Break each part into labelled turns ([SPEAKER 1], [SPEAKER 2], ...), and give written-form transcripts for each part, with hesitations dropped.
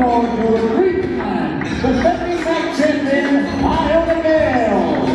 [SPEAKER 1] more to the three-time defending MAC champion, Iona Gaels.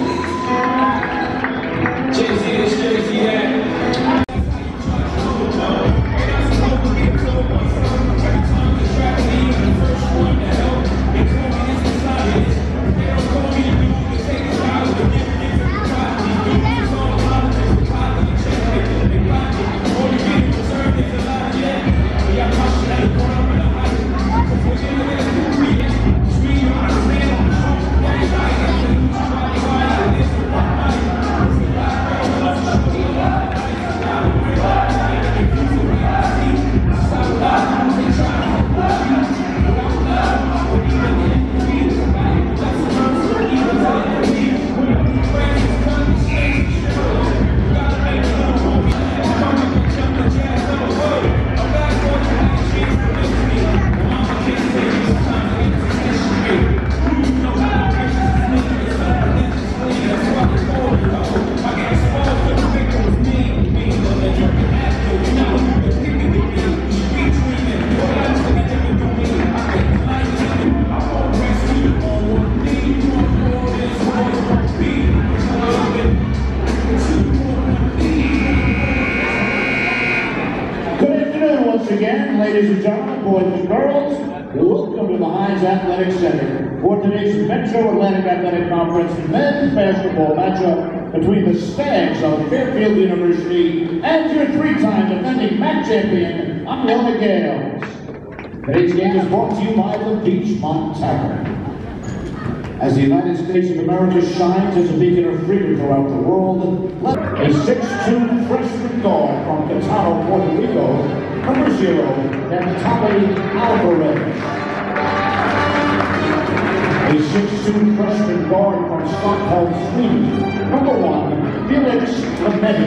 [SPEAKER 1] Once again, ladies and gentlemen, boys and girls, welcome to the Hynes Athletic Center for today's Metro Atlantic Athletic Conference men's basketball matchup between the Stags of Fairfield University and your three-time defending MAC champion, Iona Gaels. Today's game is brought to you by the Beachmont Tavern. As the United States of America shines as a beacon of freedom throughout the world, a 6'2" freshman guard from Catano, Puerto Rico, number 0, Natalie Alvarez. A 6'2" freshman guard from Stockholm, Sweden, number 1, Felix Lametti.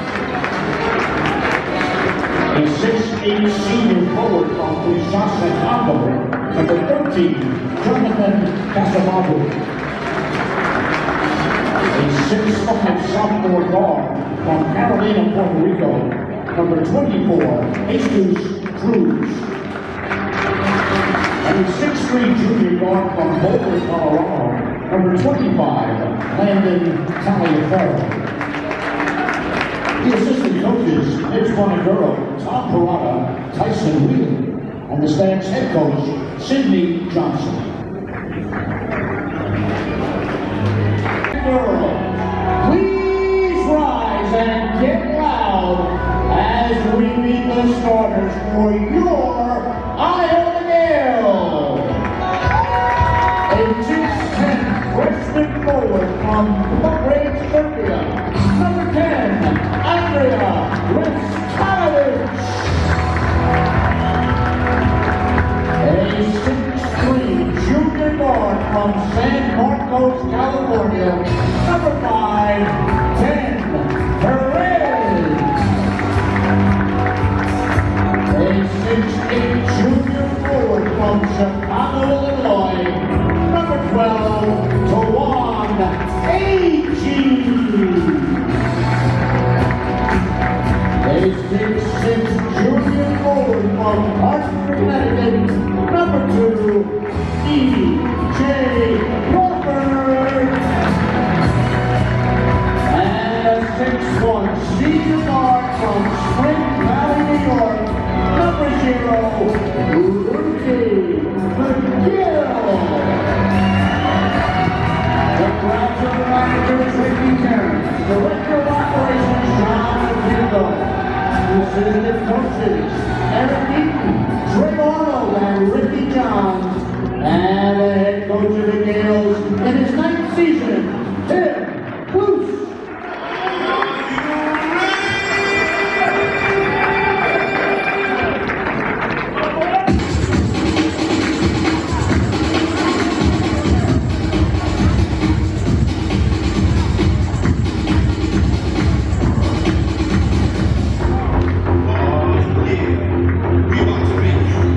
[SPEAKER 1] A 6'8" senior forward from Kinshasa, Congo, number 13, Jonathan Casamabo. A 6'5" sophomore guard from Carolina, Puerto Rico, number 24, Jesus Cruz. And a 6'3" junior guard from Boulder, Colorado, number 25, Landon Taliaferro. The assistant coaches, Mitch Bonaguro, Tom Parada, Tyson Wheeler, and the Stags head coach, Sidney Johnson. Girls, please rise and get loud as we meet the starters for your Iona Gaels. A 6'10" freshman forward from Belgrade, Serbia, number 10, Andrea Restanovic. A 6'3" junior guard from San Marcos, California, number 5, 10, Perez. A 6'8" junior forward from Chicago, Illinois, number 12, Tawan Agee. A 6'6" junior forward from Hartford, Connecticut, number 2, E.J. Crawford. And a 6'1" senior guard from Spring Valley, New York, number 0, Rudy McGill. The crowds of the managers, Ricky Terrence, Director of Operations, John Hugo, assistant coaches, Eric Eaton, Trey Arnold, and Ricky Johns, and the head coach of the Gaels in his 9th season, Tim Cluse.
[SPEAKER 2] We want to make you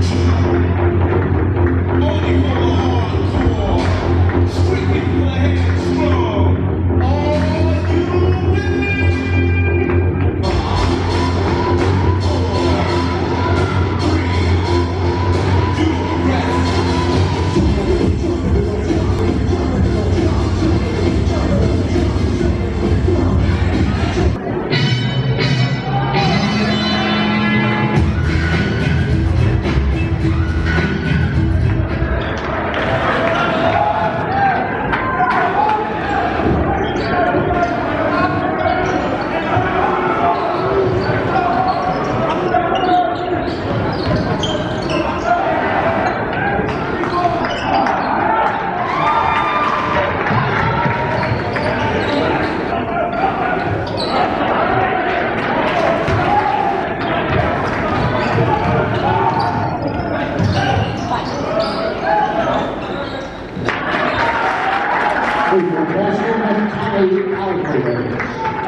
[SPEAKER 1] Bradley Alvarez.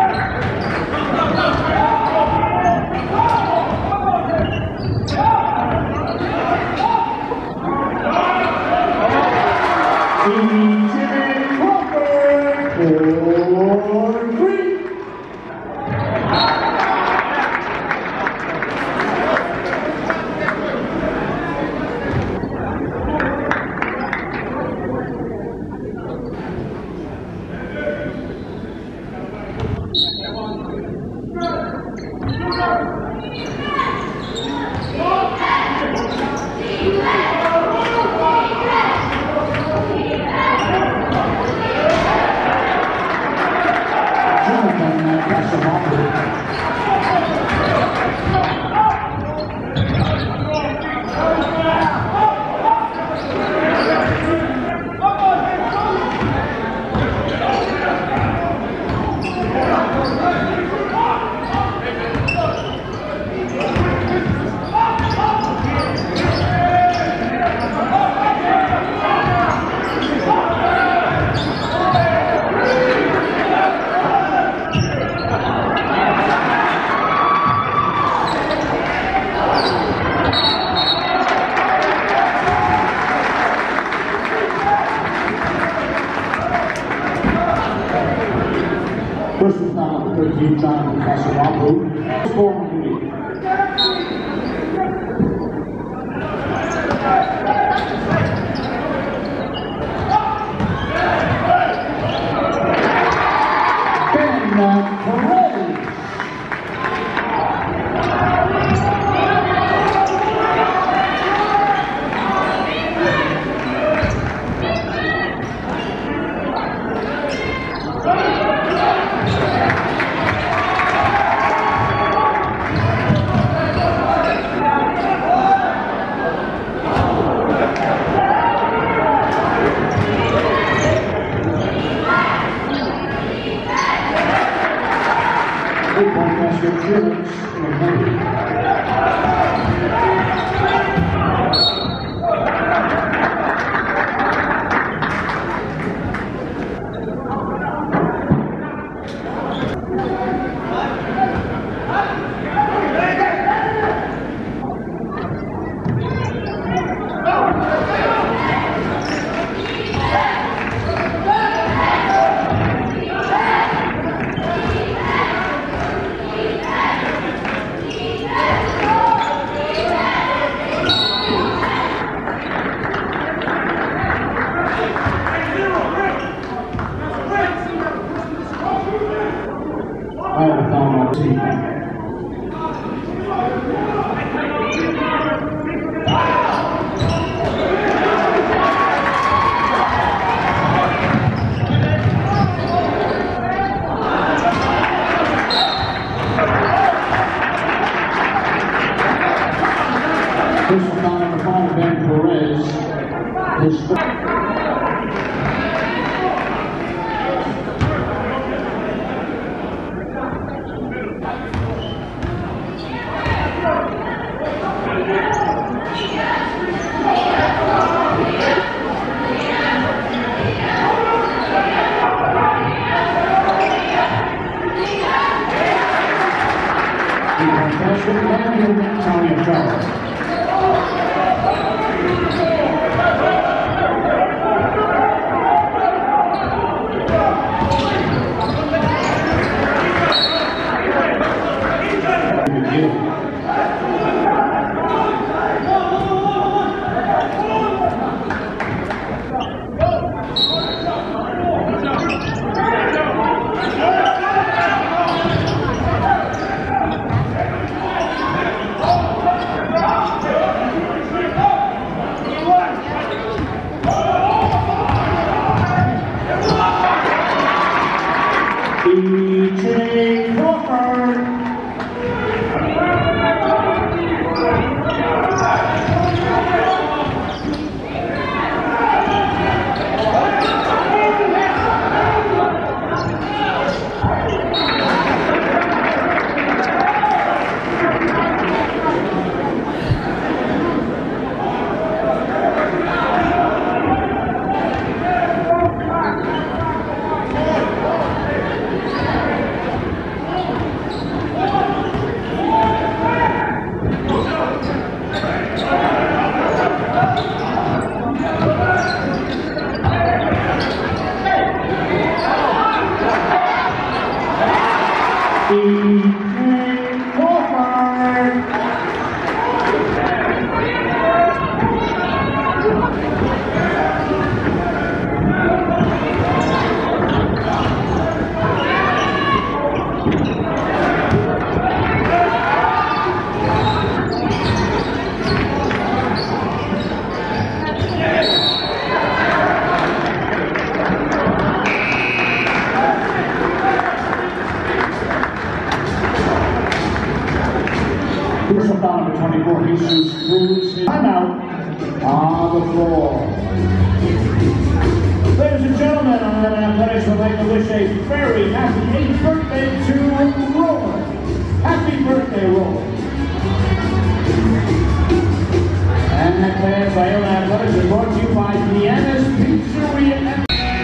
[SPEAKER 1] First was down to 13, Jonathan Casawapu. Score on the lead. Jesus proves his timeout on the floor. Ladies and gentlemen, on Eleven Athletics would like to wish a very happy 8th birthday to Roland. Happy birthday, Roland. And that plans by Iona Athletics is brought to you by Vienna's Pizzeria.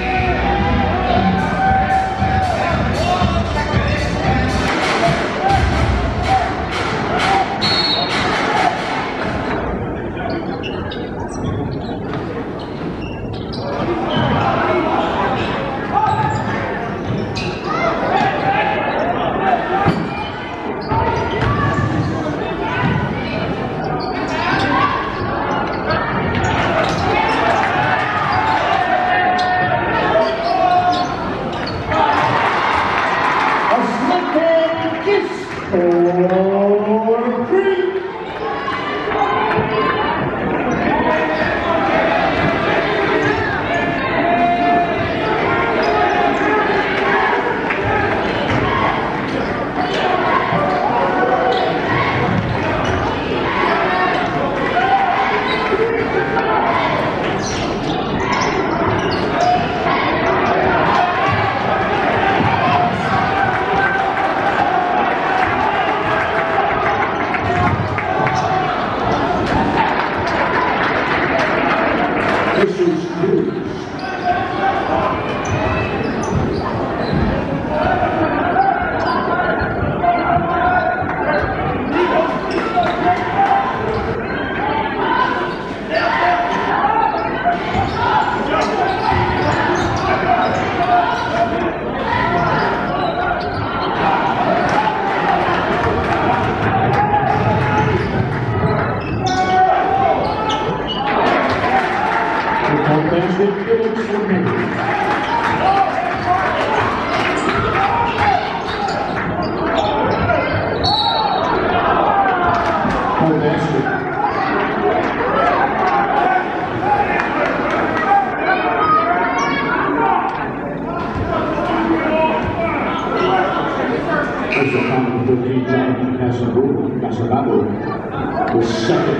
[SPEAKER 1] The second,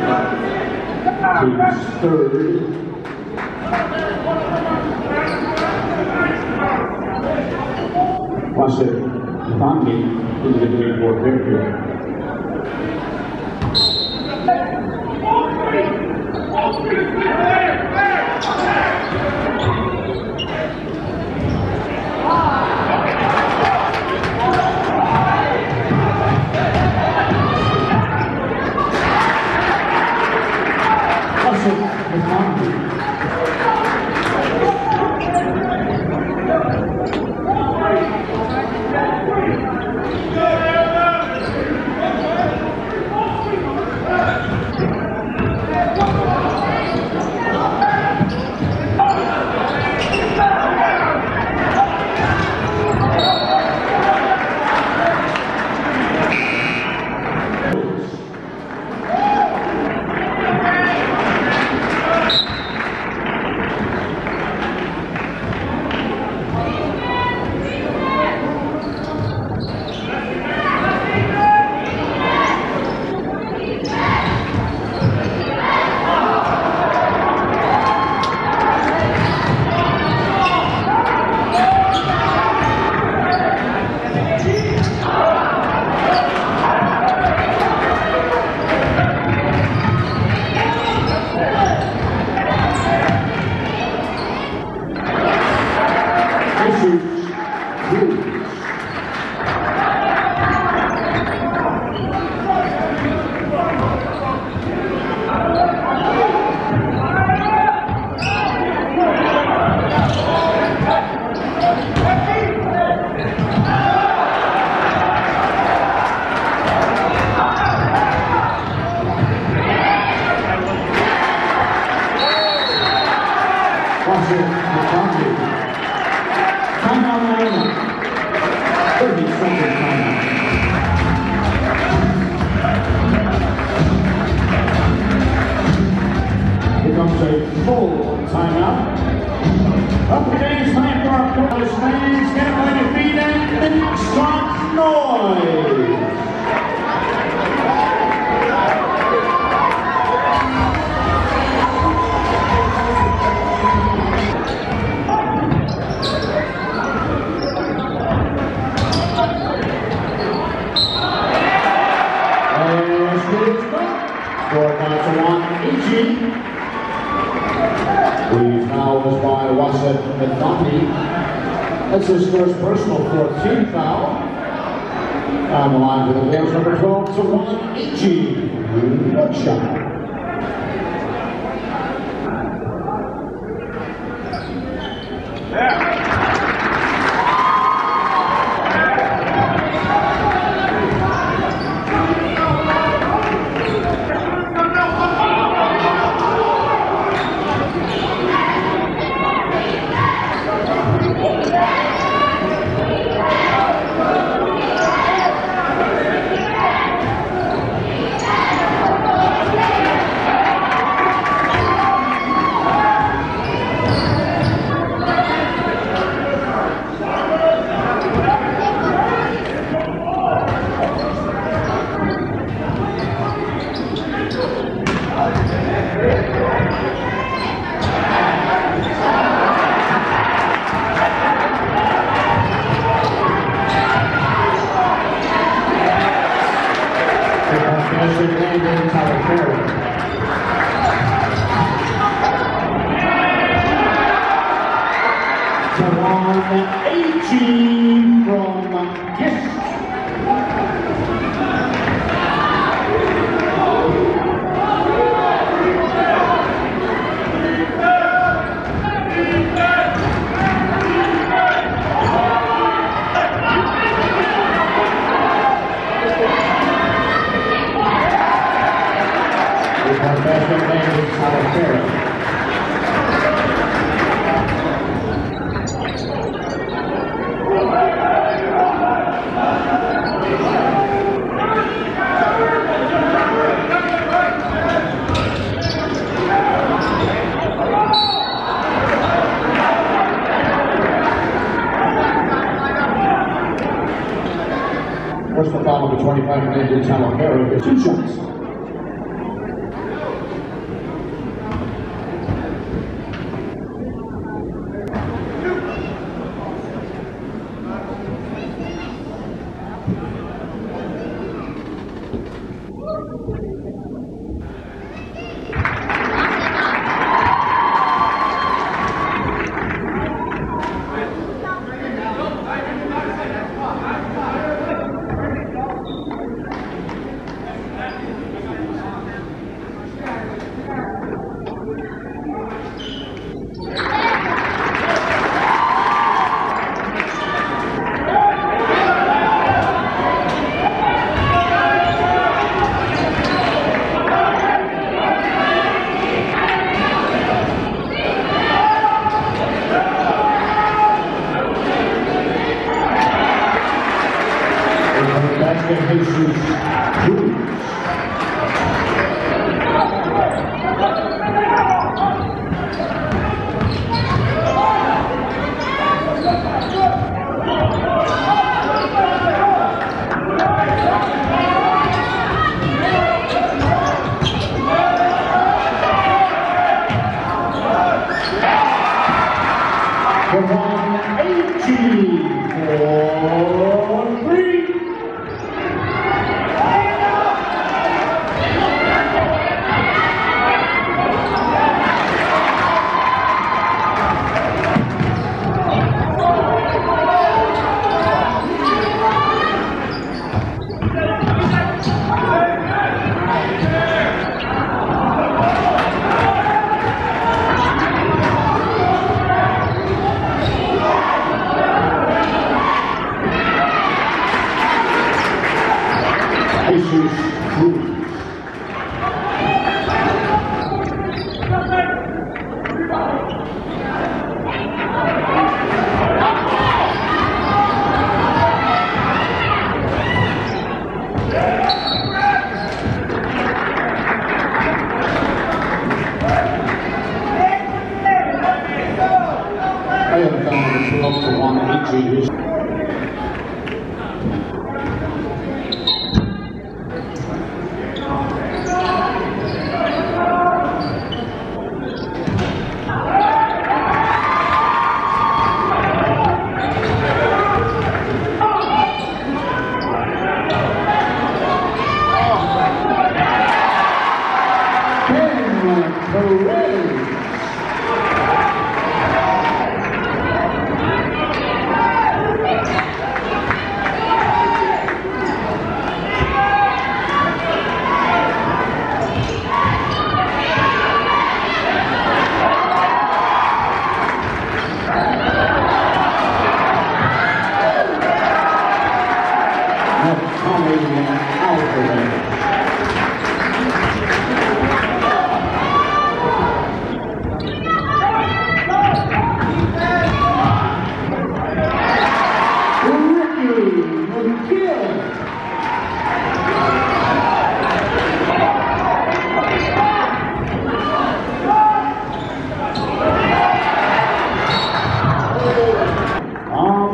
[SPEAKER 1] his third. Watch it. Bongi is the game for Fairfield. Full timeout. Up the game's time for our Corliss fans. Get up on your feet and make some noise. The foul was by Wasset McNaughty. That's his first personal 14th foul. On the line for the Gaels, number 12, Iona Gaels. Rochelle. First the foul of the 25-man Talavera gets 2 shots.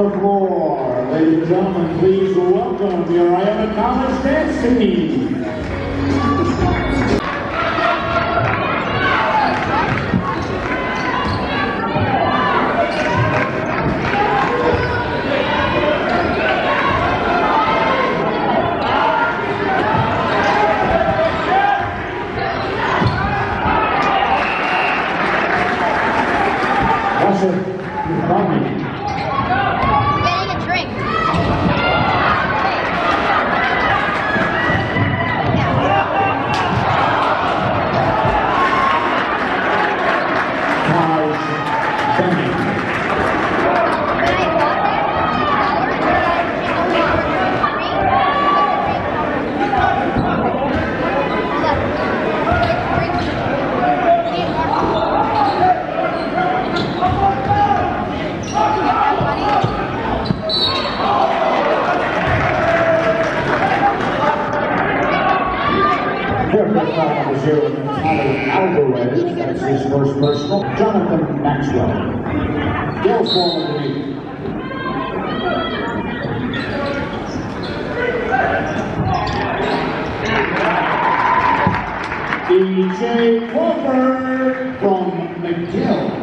[SPEAKER 1] the floor. Ladies and gentlemen, please welcome your Iona Gaels dance team. Fairfield number 0, Alvarez, that's his first personal. Jonathan Maxwell. Gaels form underneath. DJ Crawford from McGill.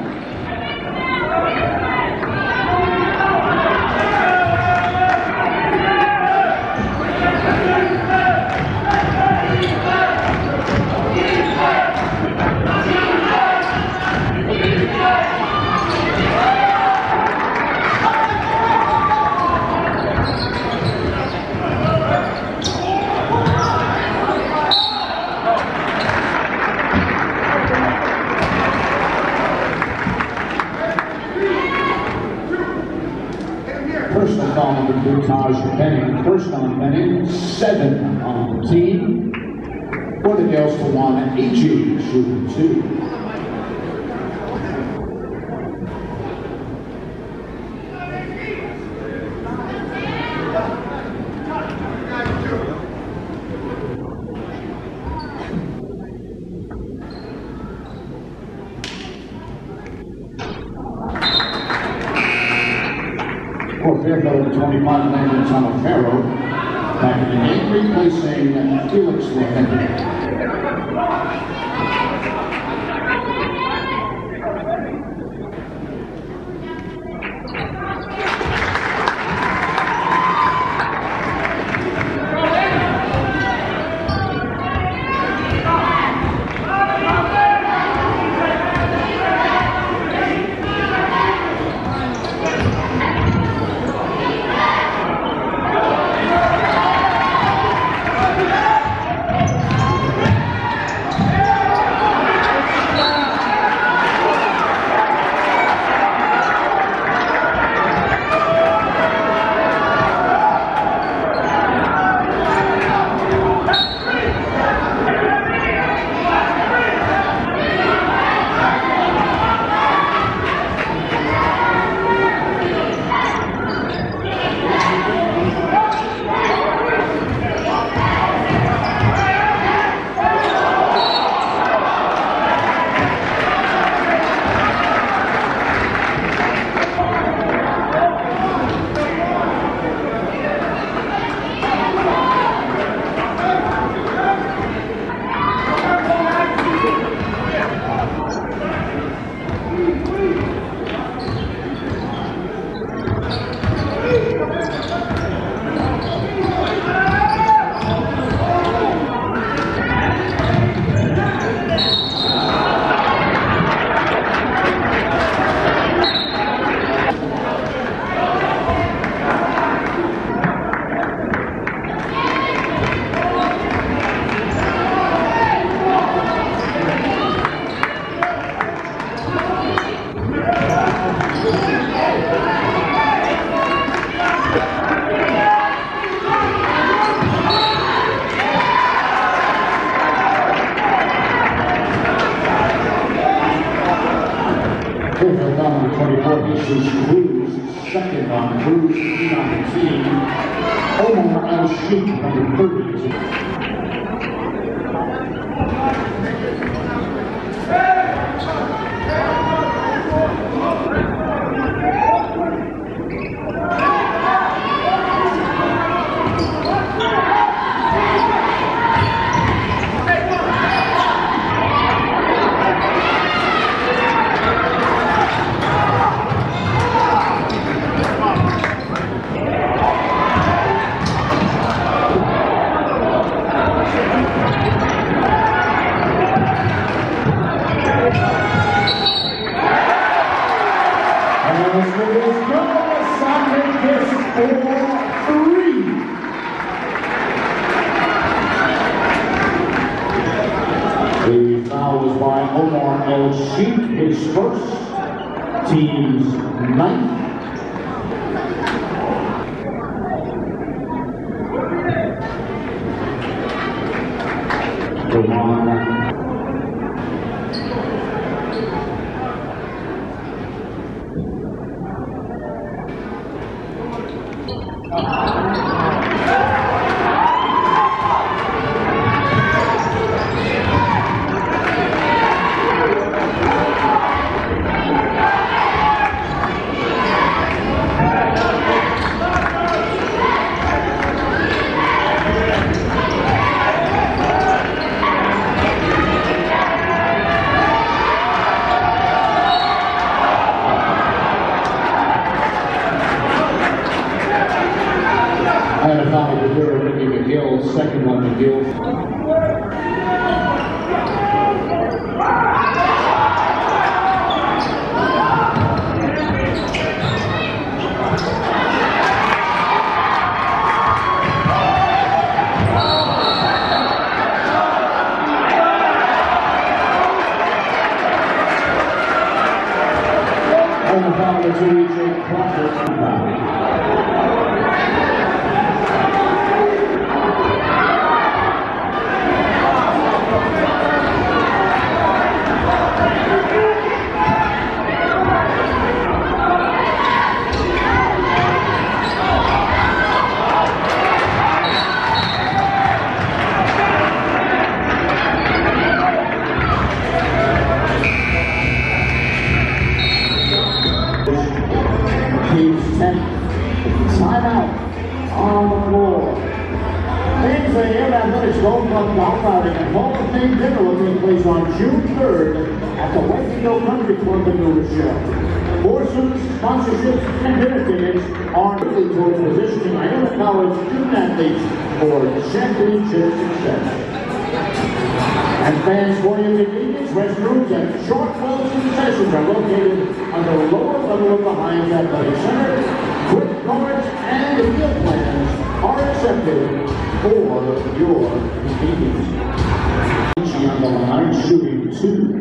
[SPEAKER 1] Personal foul number 2, Taj Benning. First on Benning, 7 on the team. For the Gaels, Tawana Agee, shooting 2. For Fairfield, 25, Landon Tamafaro, back in the game, replacing Felix Lehecki. Fairfield number 24, Issues Cruz, second on Cruz, 3 on the team. Omar Al-Sheikh, number 30. Basket is good. Sunday Kiss for 3. The foul was by Omar El Sheikh, his first, team's 9th. And a foul to Iona Gaels, second one to Gaels. And the foul to TJ Crocker. Timeout on the floor. Things the Iona Athletics Golf Club golf outing and Hall of Fame dinner will take place on June 3rd at the Fairfield Country Club in Rochelle. Foursomes, sponsorships, and dinner tickets are really towards positioning Iona College student athletes for championship success. And fans, for your convenience, restrooms and short wells and concessions are located on the lower level of the Hynes Athletic Center. Quick cards and field plans are accepted for your convenience. She on the line shooting 2.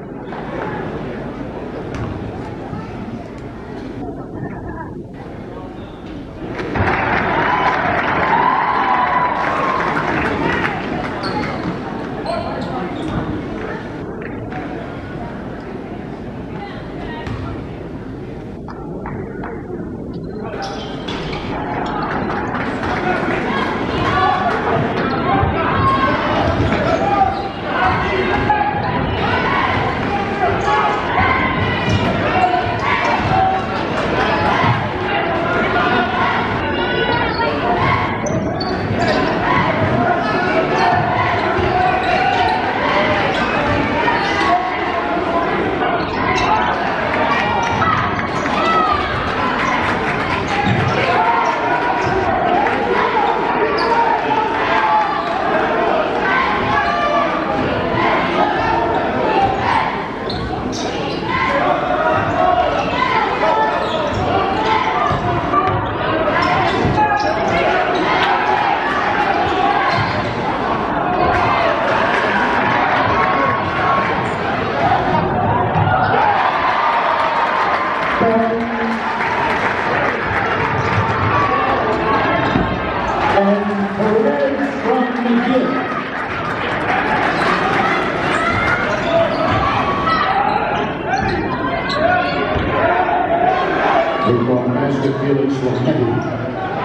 [SPEAKER 1] Felix will heavy.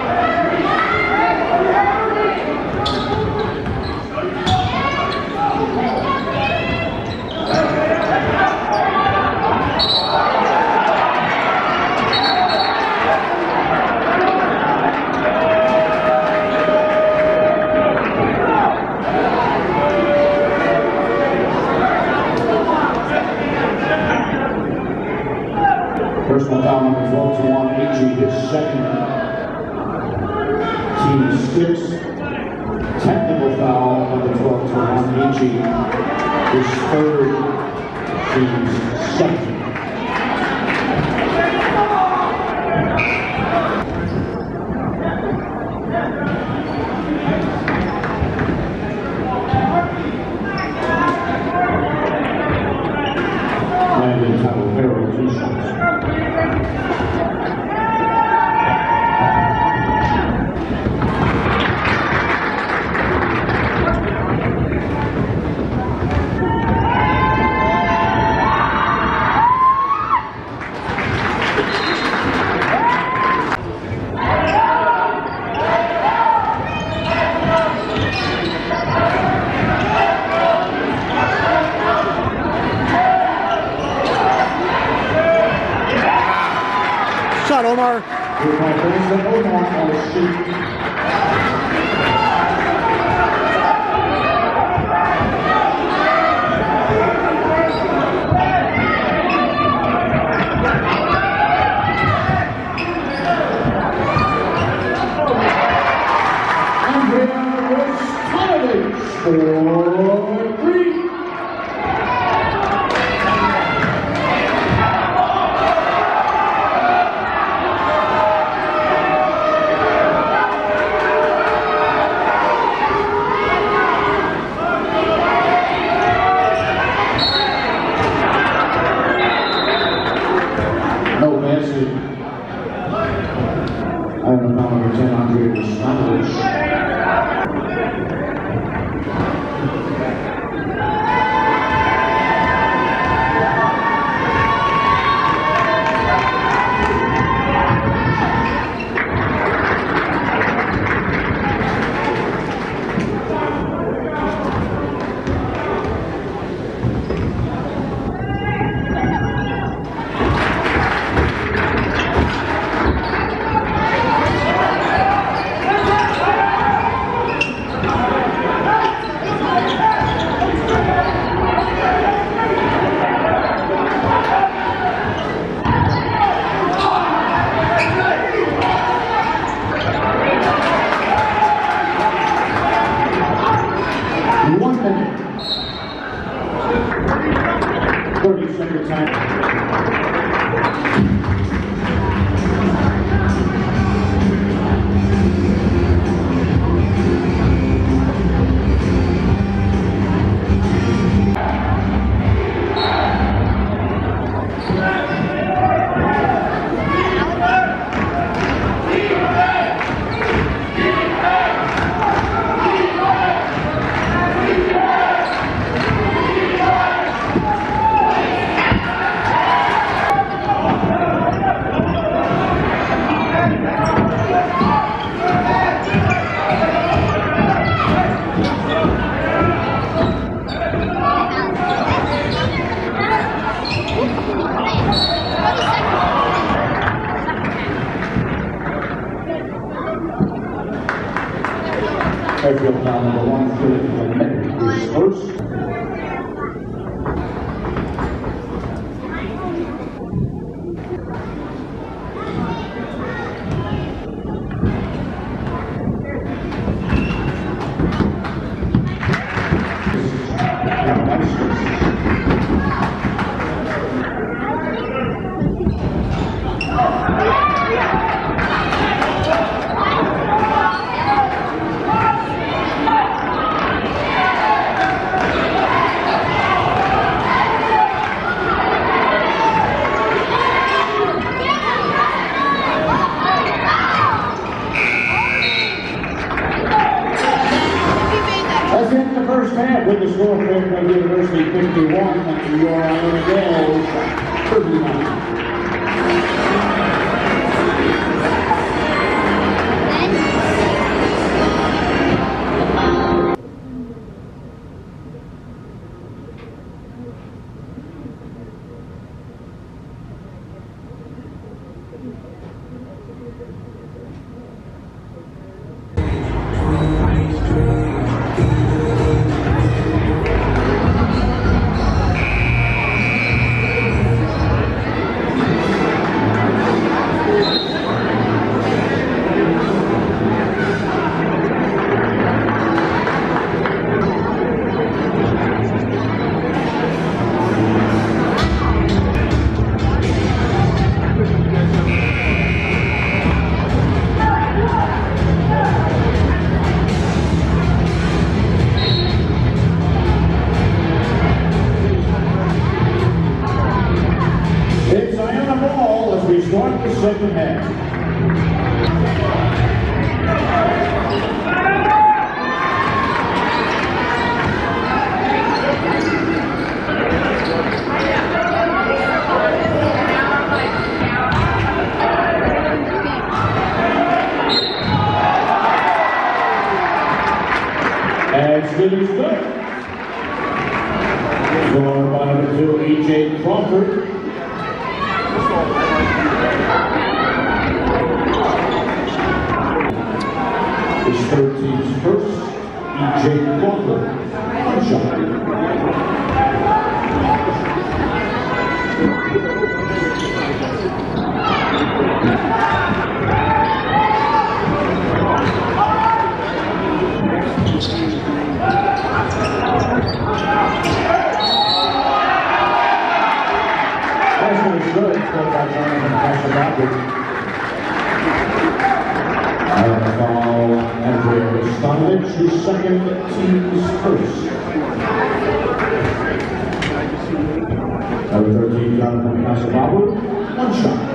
[SPEAKER 1] Personal foul number 12 to Juan Agee, his second. Team 6. Technical foul number 12 to Juan Agee, his third. Team's second. title, Harold T-shirts.
[SPEAKER 2] Shot, Omar.
[SPEAKER 3] Fairfield foul number 130 is first. With the score, Fairfield University 51, Iona Gaels 39.
[SPEAKER 1] the ball as we start the second half. As good as good. Scored by number 2, E.J. Crawford. His third team's first, E.J. Crawford. One shot. His second team's first. Number 13, Jonathan Casababu, one shot.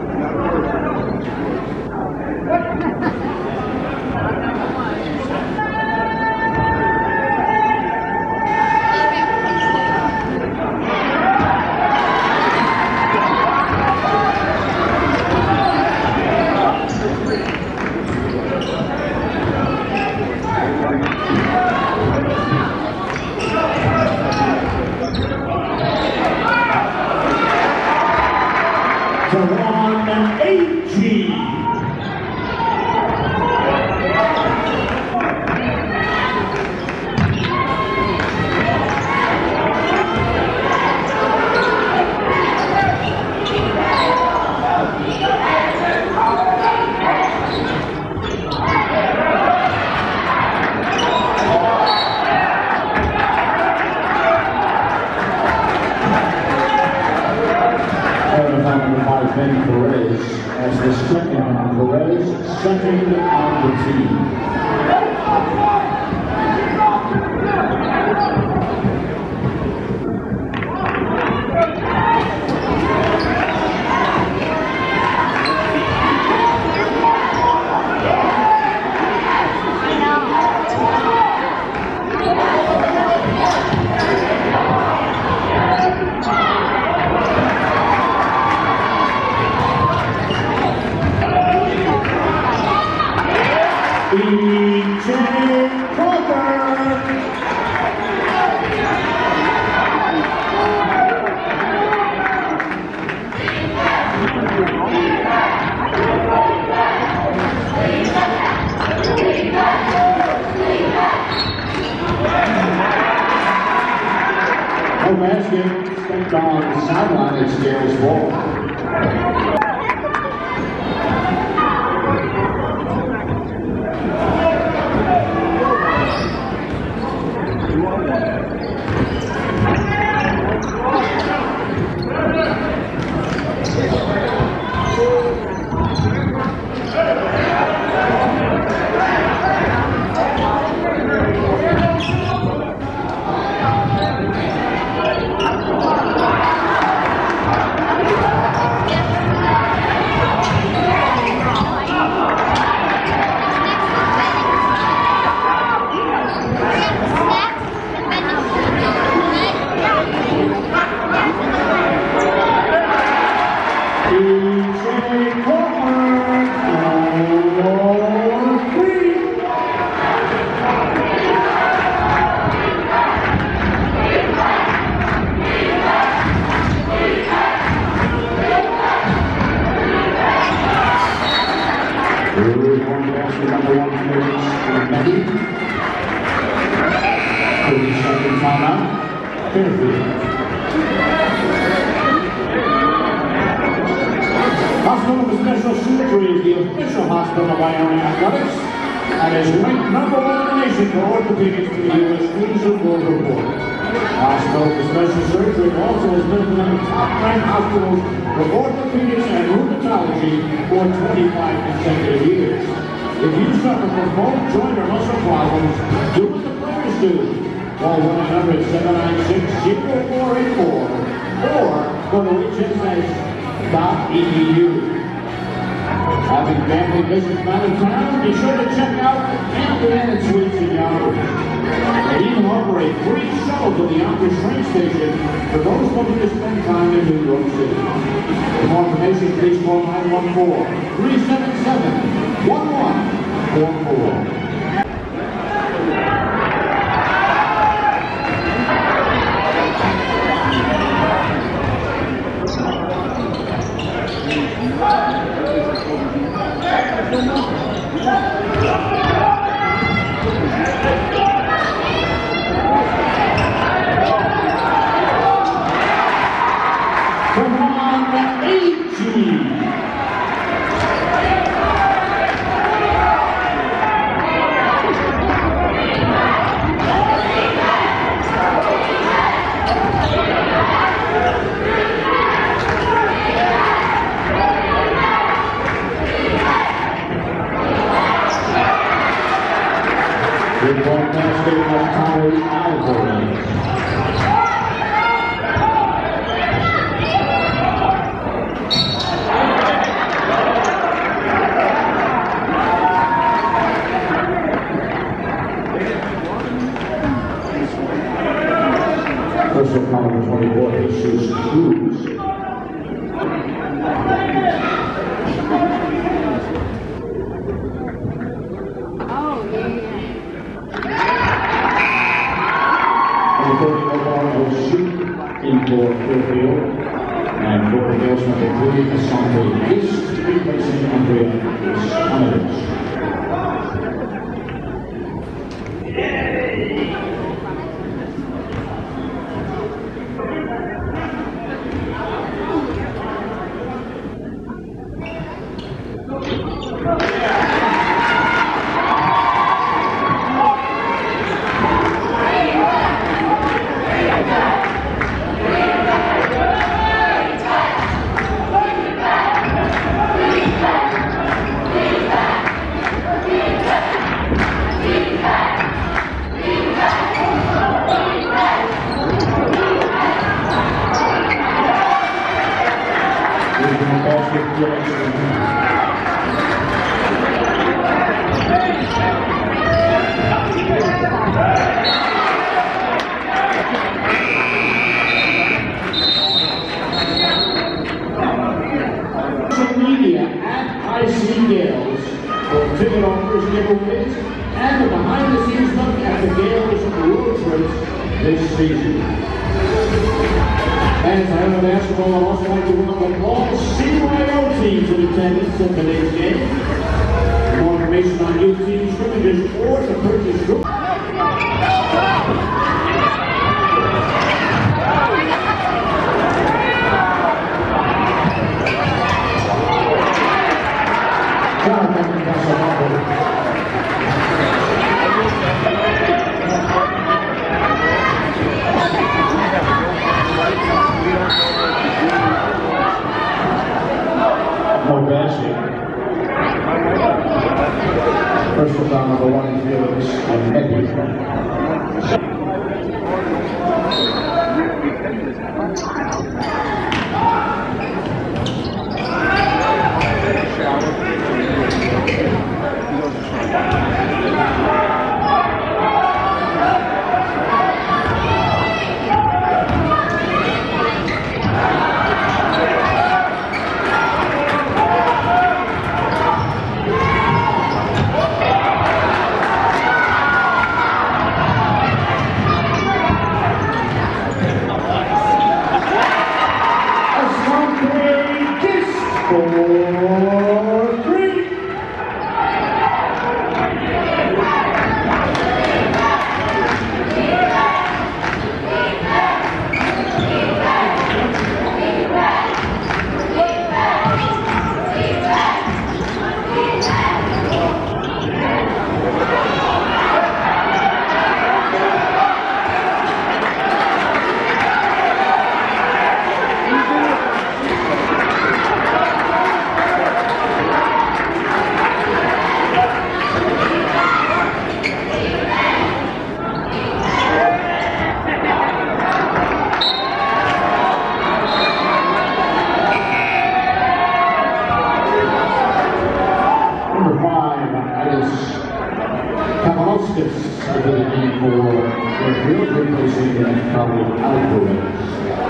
[SPEAKER 1] As the second, Perez, second on the team. Basket stepped on the sideline as Gaels ball. Fairfield. Hospital for Special Surgery is the official hospital of Iona Athletics and is ranked number 1 in the nation for orthopedics in the U.S. News and World Report. Hospital for Special Surgery also has been one of the top-ranked hospitals for orthopedics and rheumatology for 25 consecutive years. If you suffer from bone, joint, or muscle problems, do what the players do. Call 1-800-796-0484 or go to HSS Having family visits out of town, be sure to check out Family Inn Suites in Yonkers. They even offer a free shuttle to the Yonkers train station for those looking to spend time in New York City. For more information, please call 914-377-1144. Come on, 18. Good ball pass to Tommy Alvarez. First of all, number 24, Jesus Cruz. Will shoot in for Fairfield, and for the Gaels number 3, Asante List, replacing Andrea Hynes. Media at Iona Gaels for ticket offers, giveaways, and a behind-the-scenes look at the Gaels road trips this season. Fans of Iona basketball would also like to welcome all CYO teams in attendance at today's game. For more information on new team scrimmages or to purchase group. First of all, number 1 is Felix and Eddie.
[SPEAKER 3] Justice will be the name for Fairfield, replacing Carly Alvarez.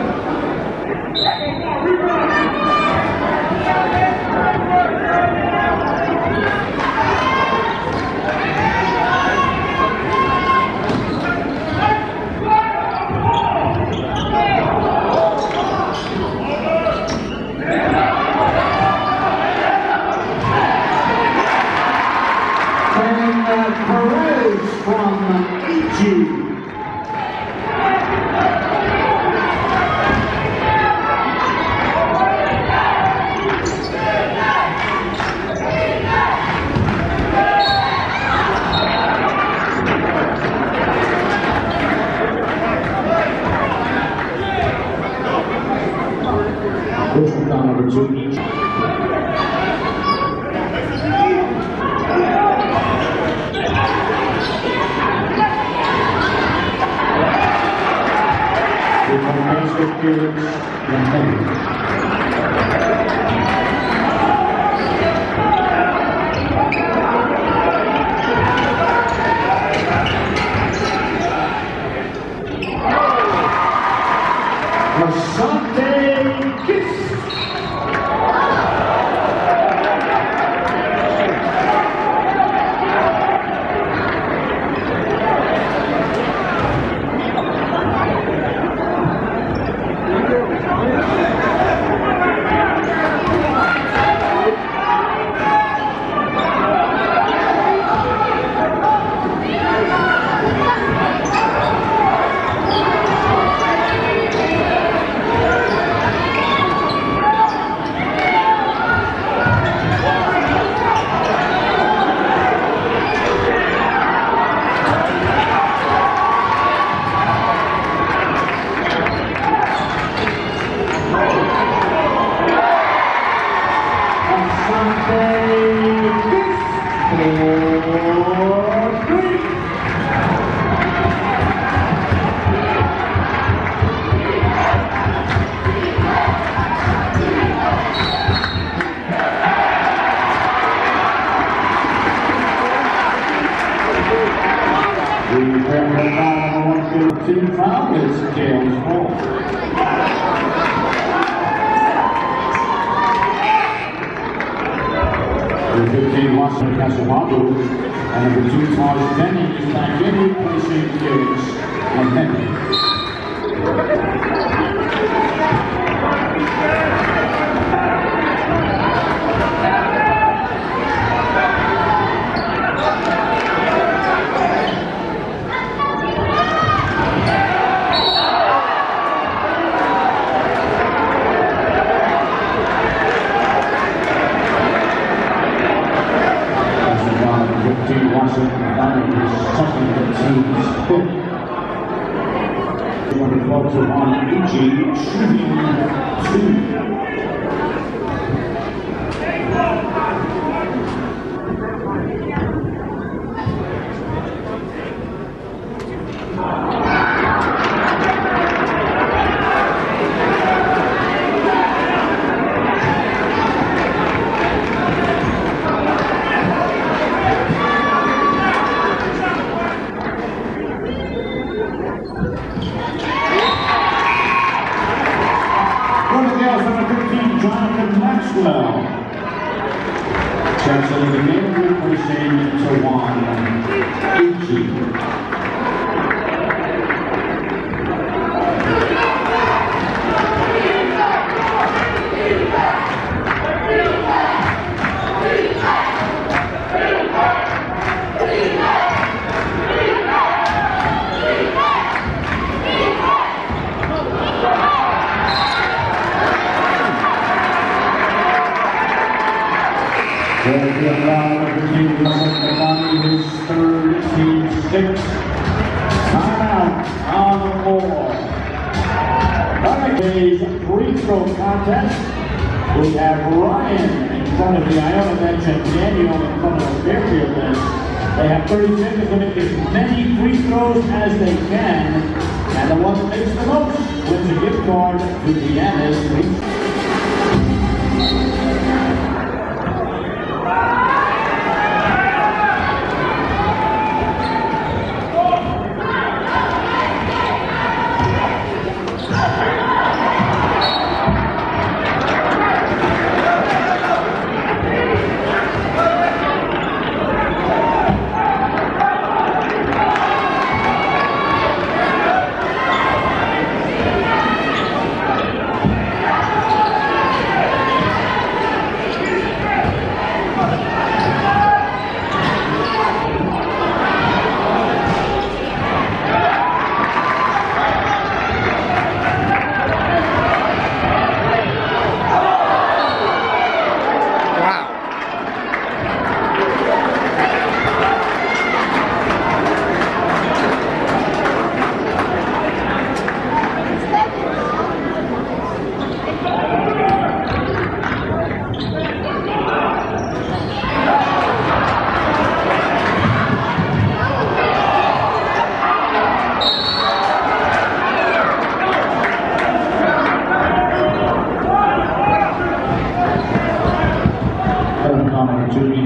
[SPEAKER 3] Perez from EG. Push down number 2 each. Sunday kiss. Team foul is Gaels ball. Number 15, Washington Casamado, and number 2, Taj Denny is back in, replacing Gaels and Henry. On EG, shooting 2. Checks in the game, replacing Tawan EG. His third team 6. Timeout on the floor. Today's free throw contest. We have Ryan in front of the Iona bench and Daniel in front of the Fairfield bench. They have 30 seconds to make as many free throws as they can. And the one that makes the most wins a gift card to the Hynes.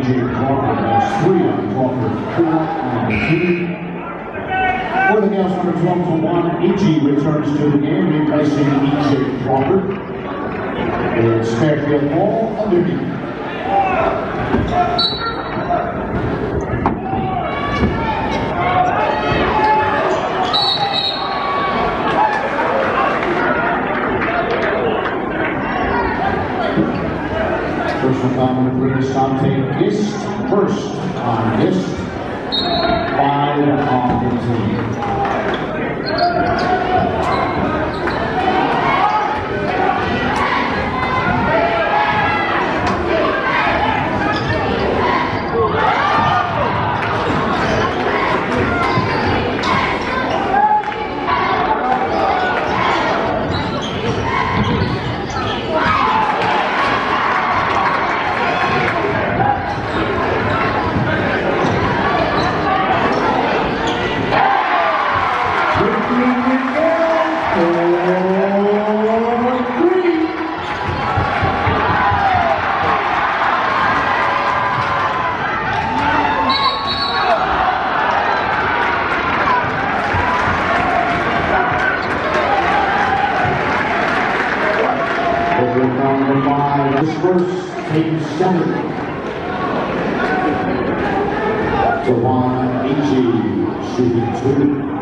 [SPEAKER 1] E.J. Crawford. That's 3 on Crawford, 4 on the team. For the Gaels, number 12 to 1, E.G. returns to the game, replacing E.J. Crawford. It's Fairfield ball underneath. First one down with Sante Gist. First on Gist. 5 on the team. First, team 7. Jawan H.E. shooting 2.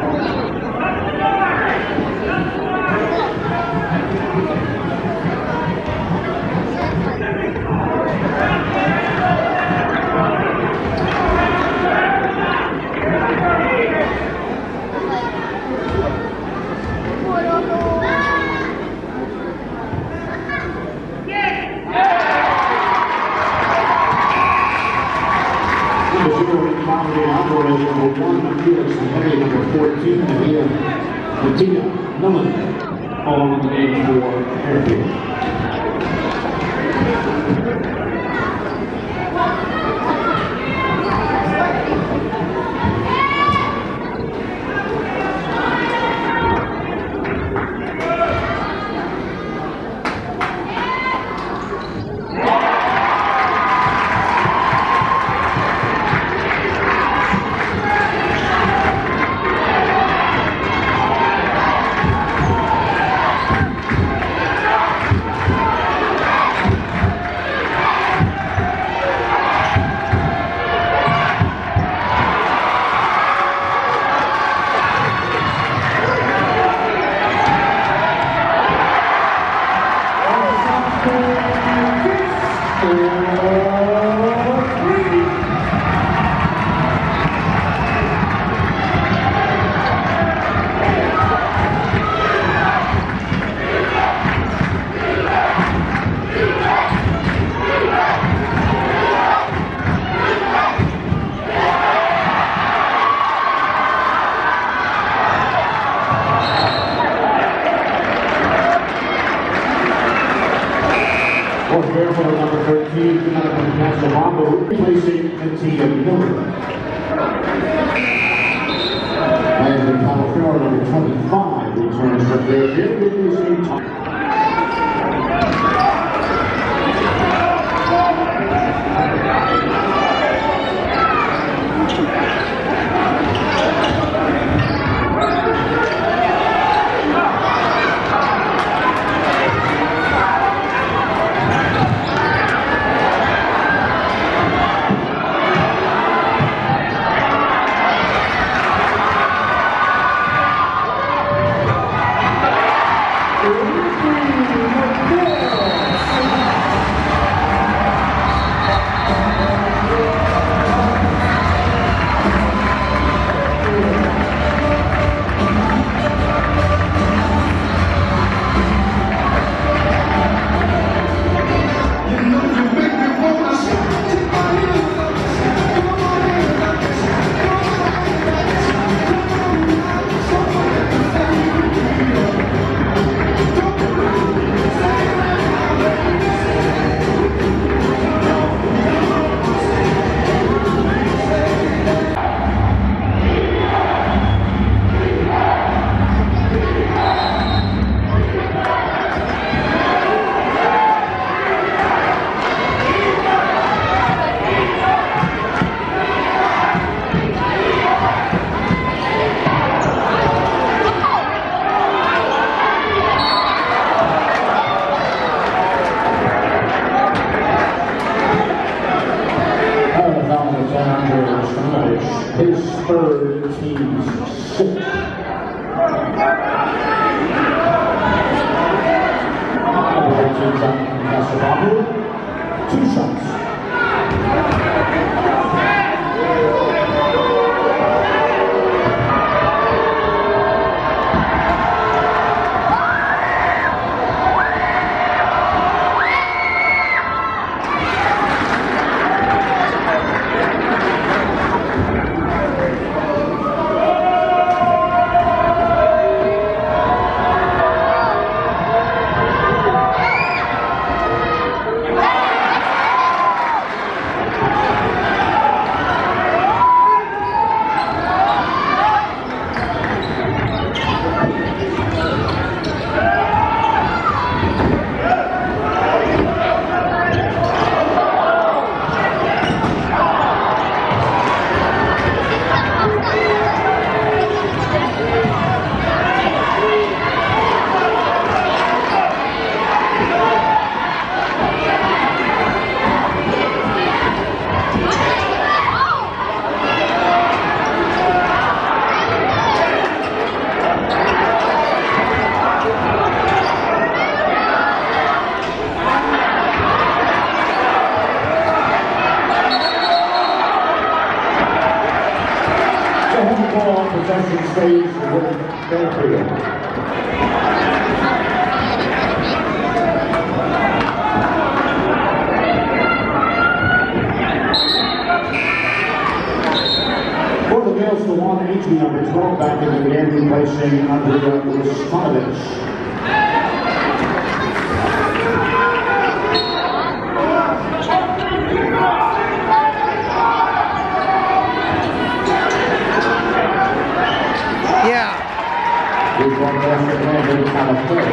[SPEAKER 1] Number 1, Felix Henry, number 14, Matia Nunley, all on the game for Fairfield. Fairfield number 13, replacing Matia Miller. And the California number 25 returns from Fairfield, replacing Tom.
[SPEAKER 3] his third, team's sixth. Two shots. Possession stays with Fairfield. For the Gaels, the 118 number 12 back into the game, replacing Andrea Rochelle. We've got the rest of the game in kind of play.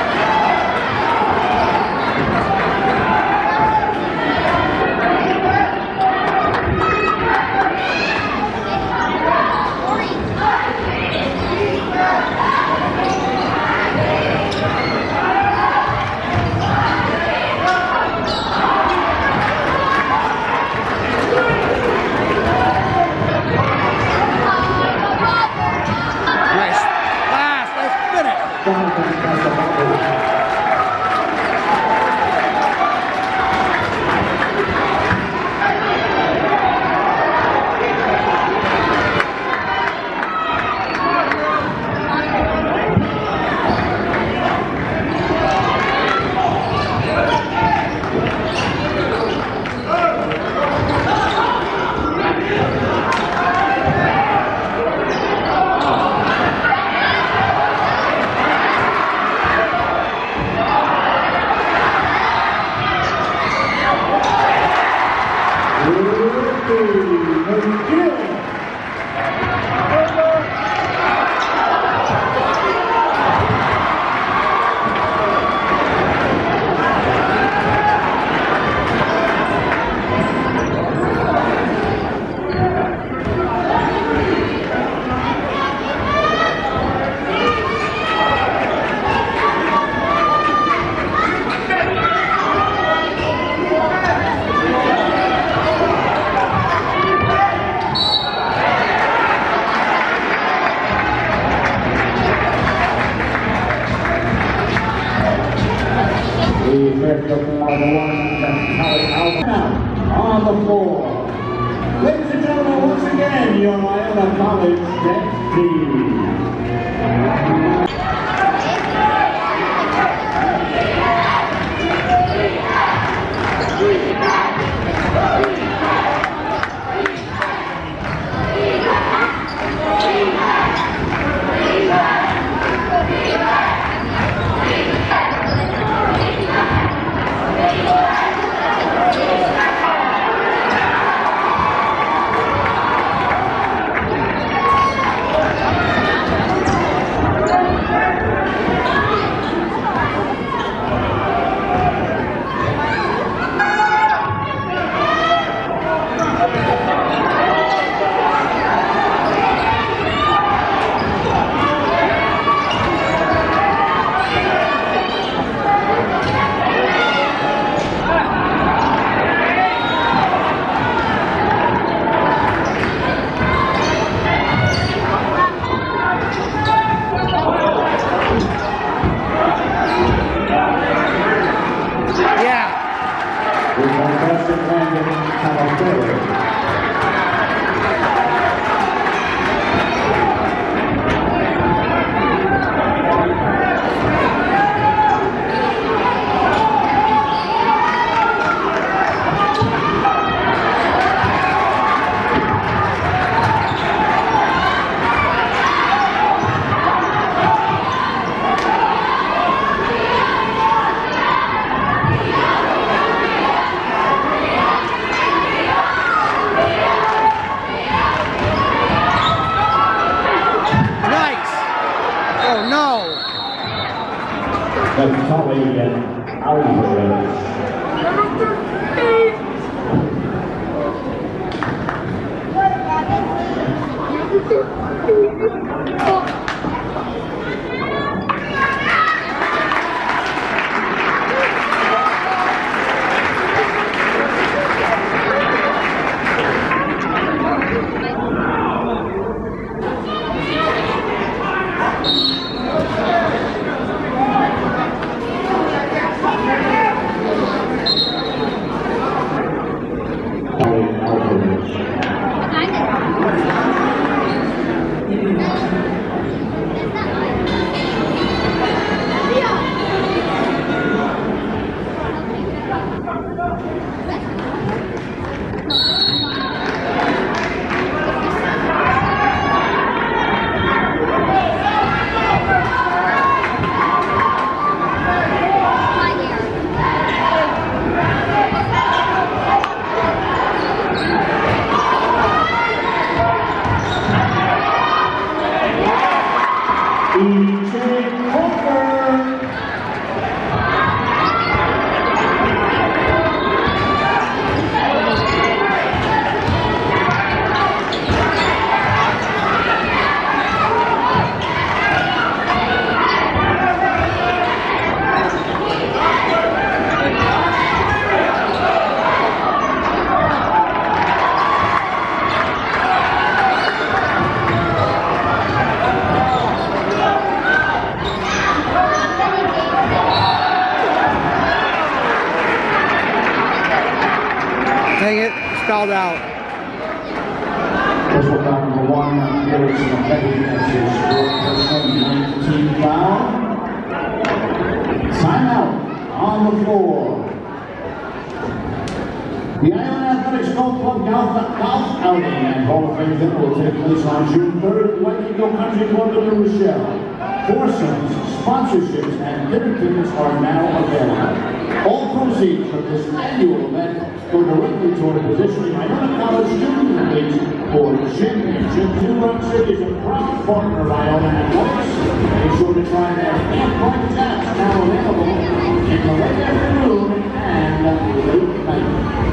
[SPEAKER 3] On the floor. Ladies and gentlemen, once again, your Iona College Deck team. with fantastic landing Calabero. That's probably get out of the race.
[SPEAKER 2] Dang it, stalled out.
[SPEAKER 3] Personal foul number 1, Felix McKenny, that's his fourth personal, 19 foul. Timeout on the floor. The Iona Athletics Golf Club golf outing and Hall of Fame dinner will take place on June 3rd at White Eagle Country Club in Rochelle. Foursomes, sponsorships, and dinner tickets are now available. All proceeds from this annual event go directly toward positioning Iona College student athletes for the championship. Two Rock City is a proud partner of Iona Athletics. Be sure to try their half-price taps now available in the late afternoon and late night.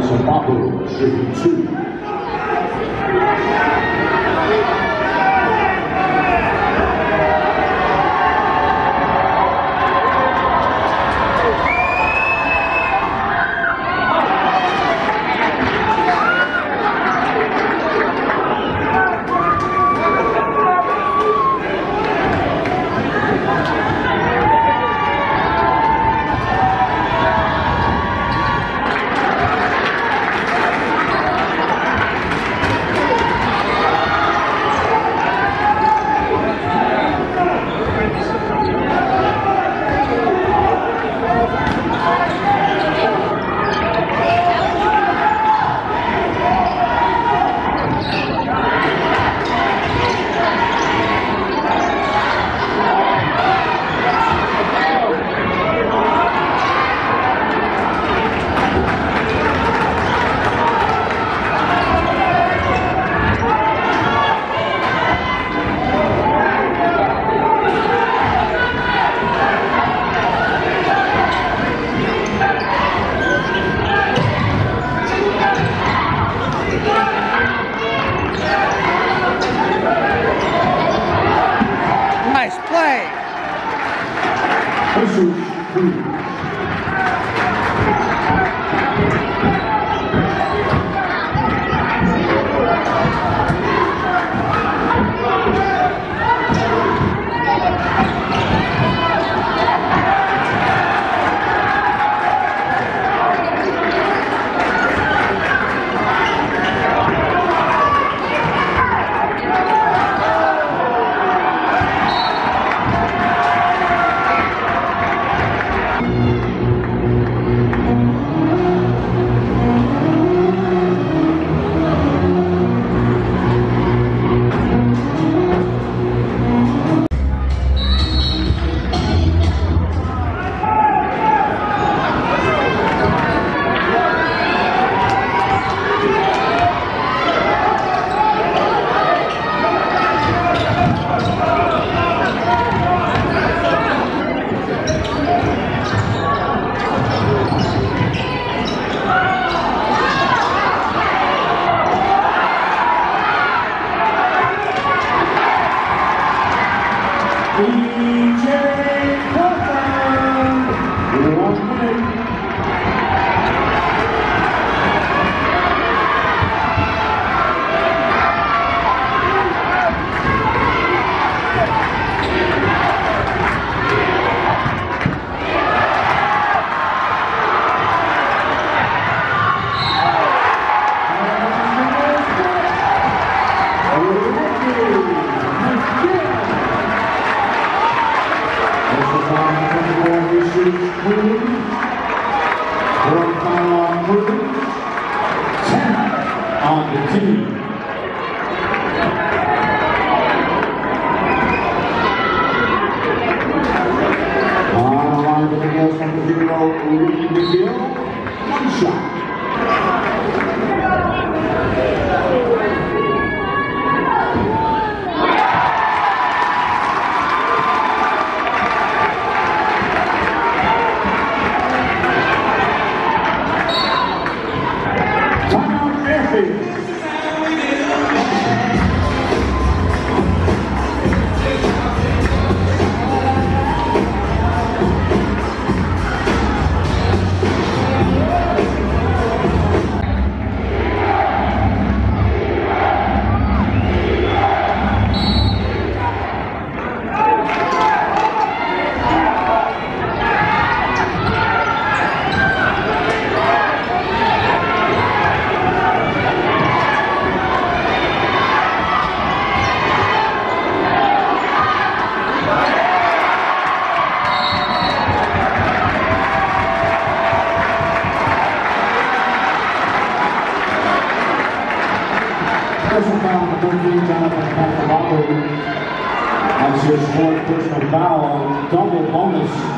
[SPEAKER 1] Sababu should be 2.
[SPEAKER 2] Nice play.
[SPEAKER 3] Personal foul on 13, Jonathan Papababu. That's his fourth personal foul, double bonus.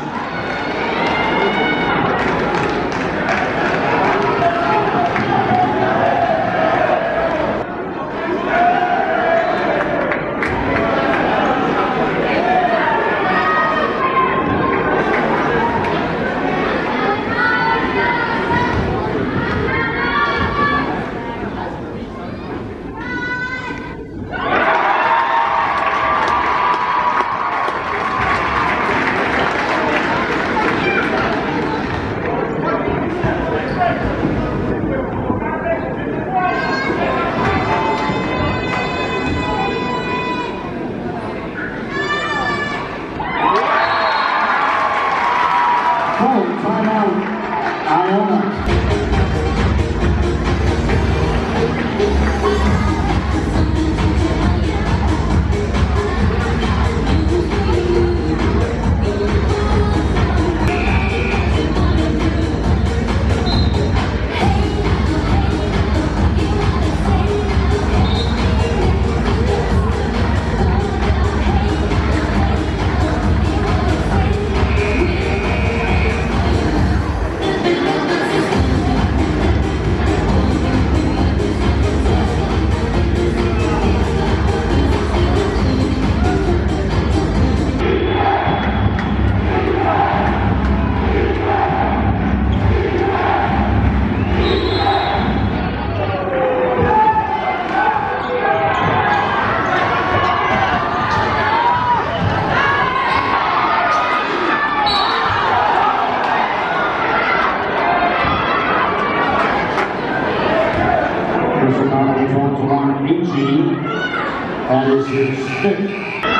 [SPEAKER 1] That is his 5th.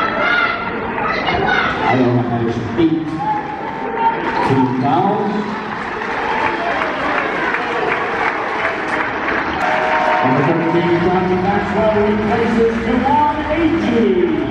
[SPEAKER 1] Iona has 8 team fouls. Number 13, Jonathan Maxwell replaces Juwan Agee.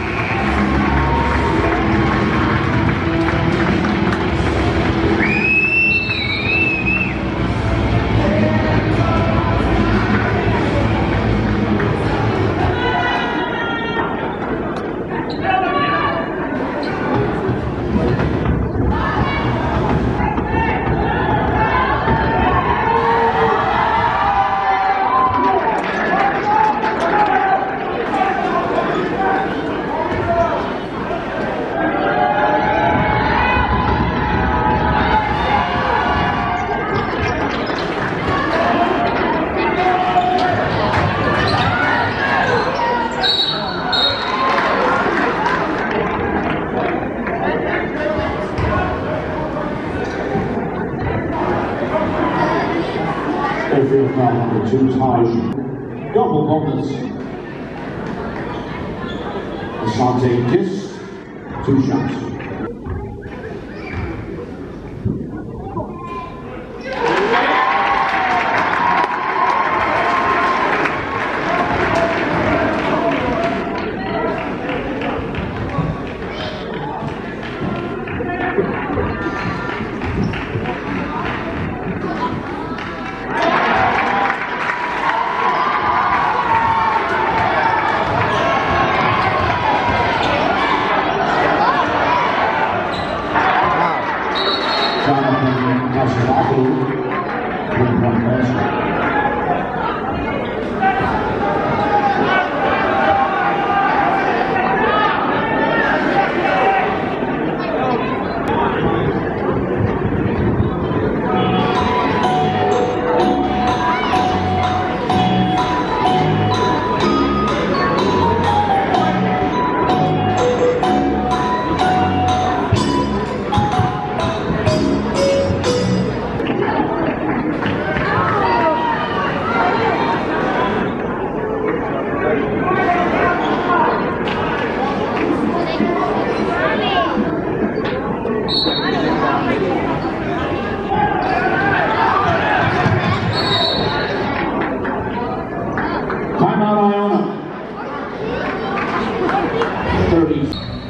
[SPEAKER 1] Fairfield foul number 2, Taj. Double bonus. Asante Kiss, 2 shots. Timeout, Iona. 30.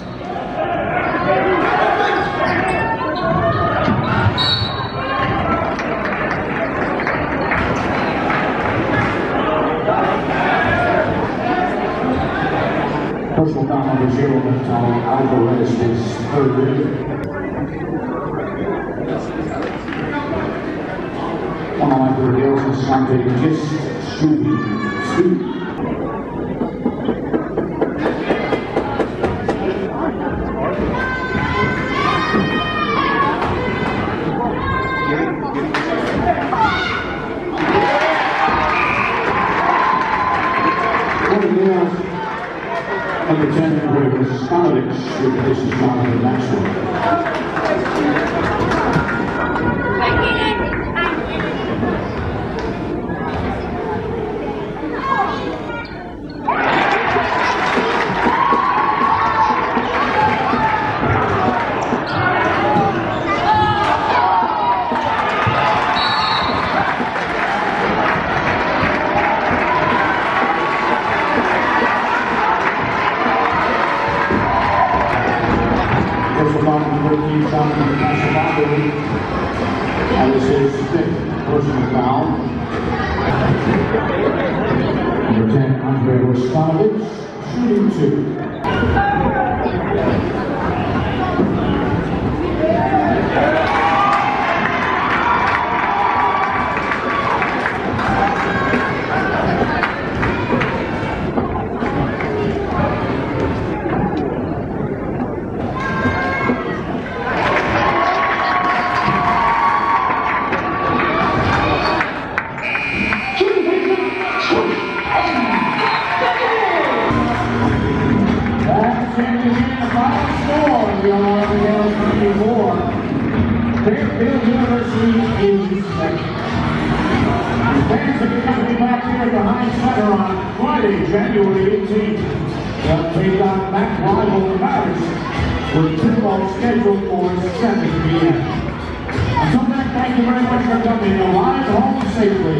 [SPEAKER 1] Personal foul number 0, Mental Alvarez, his 3rd. One of my Iona Gaels is Asante Kiss, Stevie. Number 10, where Stalinic replaces Jonathan Maxwell. That is his 5th personal foul. Number 10, Andre Rostanovic, shooting 2. Fairfield University is second. The fans will be back here at the Hynes Center on Friday, January 18th.
[SPEAKER 3] take on back rival Paris with tip-off scheduled for 7 p.m. Until then, thank you very much for coming. Arrive home safely.